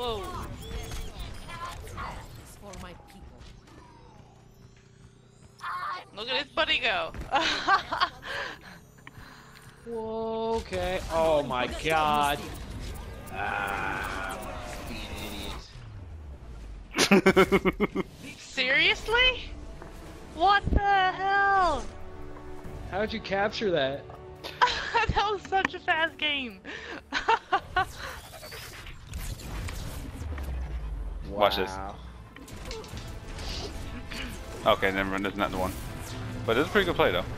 Whoa. For my people. Look at his buddy go. Whoa, okay. Oh my god. Ah, idiot. Seriously? What the hell? How'd you capture that? That was such a fast game. Watch this. Wow. Okay, never mind. That's not the one. But it's a pretty good play though.